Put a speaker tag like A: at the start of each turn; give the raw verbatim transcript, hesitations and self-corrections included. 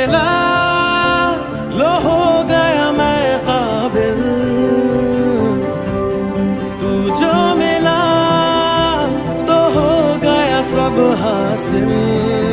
A: अकेला, लो हो गया मैं काबिल। तू जो मिला तो हो गया सब हासिल।